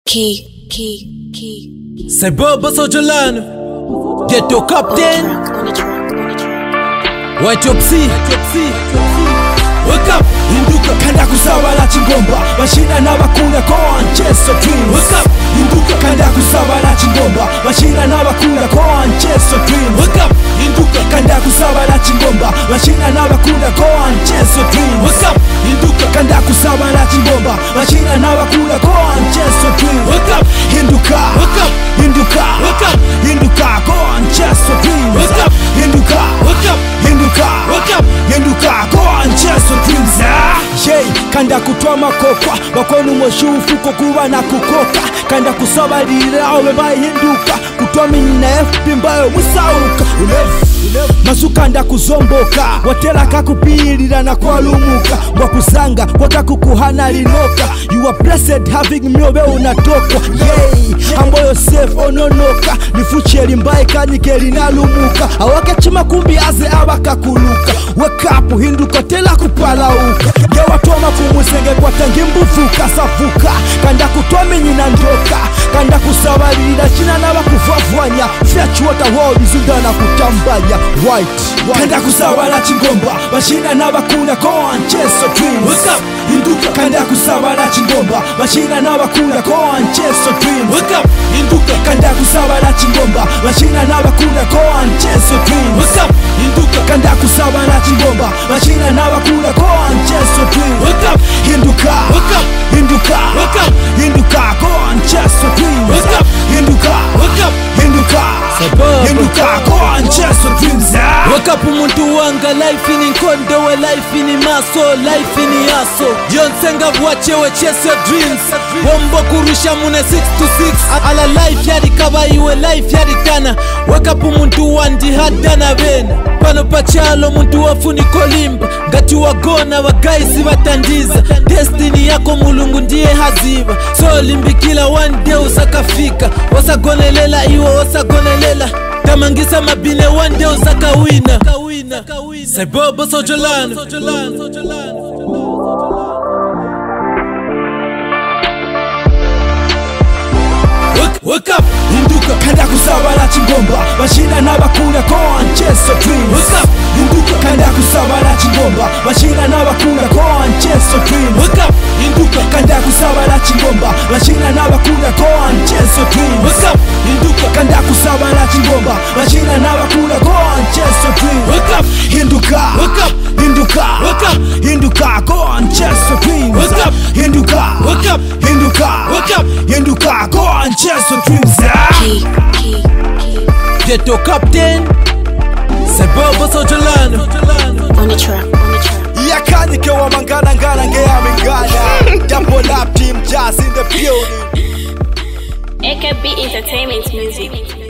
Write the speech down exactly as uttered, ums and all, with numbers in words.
Key, key, key. Sajerano, sajerano. Ghetto captain. On the track, on the track. White up C. Wake up, Hinduka kanda kusabala chingomba bashina n'abakunda ko ancheso dreams. Wake up, Hinduka kanda kusabala chingomba bashina n'abakunda ko ancheso dreams. Wake up, Hinduka kanda kusabala chingomba bashina n'abakunda ko ancheso dreams. Wake up, Hinduka kanda kusabala chingomba bashina n'abakunda ko ancheso dreams. Wake up, Hinduka, wake up, Hinduka, wake up, Hinduka ko ancheso dreams. wake up, Hinduka, wake up, Hinduka, wake up. Hinduka ko ancheso dreams. Yey, kanda kutwa makokwa bakwenu moshufu ko kuba na kukoka kanda kusobalira obe bahinduka kutwa minna F P mbayo musauka masuka nda kuzomboka watela kakupirira na kwalumuka wakuzanga wakakukuhana linoka. You are blessed having me obe unatoka. Yey, amboyo safe ononoka nifuche limbaye kanike linalumuka awake chima kumbi aze abakakuluka. Wake up, Hinduka tela kupalauka ye watoma kumusenge kwa tangi mbufuka savuka kanda kutwa minyina ndoka kanda kusabalira china n'abakuvavwanya fyachuota wodi zundana kutambanya white kanda kusabala chingomba bashina n'abakunda ko ancheso dreams. Wake up, Hinduka kanda kusabala chingomba bashina n'abakunda ko ancheso dreams. wake up, Hinduka kanda kusabala chingomba bashina n'abakunda ko ancheso dreams. wake up, Hinduka kanda kusabala chingomba bashina n'abakunda ko ancheso dreams. wake up, Hinduka, wake up, Hinduka, wake up, Hinduka go on cheso dreams. wake up, Hinduka, wake up. Hinduka, Sajerano. Hinduka go on cheso dreams. Wake up umuntu wanga life ini nkondo we life ini maso life ini yaso Yonsenga vuachewe chase your dreams Bombo kurusha mune six to six Ala life yadi kaba iwe life yadi tana Wake up umuntu wandi hadana bena Pano pachalo muntu wafuni kolimba Ngati wagona wagaisi watandiza Destiny yako mulungu ndiye haziba So limbikila one day usakafika Wasagonelela iwe wasagonelela Tamangisa mabine one day usaka wina Sajerano, sajerano. Wake up, Hinduka kanda kusabala chingomba bashina n'abakunda ko ancheso dreams. Wake up, Hinduka kanda kusabala chingomba bashina n'abakunda ko ancheso dreams. wake up, Hinduka kanda kusabala chingomba bashina n'abakunda ko ancheso dreams. wake up, Hinduka kanda kusabala chingomba bashina n'abakunda ko ancheso dreams. wake up, Hinduka, wake up, Hinduka, wake up, Hinduka go on cheso dreams. wake up, Hinduka, wake up, Hinduka, wake up. Hinduka go on cheso dreams. Key, key, key. Ghetto captain. Sajerano, sajerano. On the track, on the track. Yakanike wa mangana ngana ngeya mingana. Double lap team jazz in the building. A K B Entertainment Music.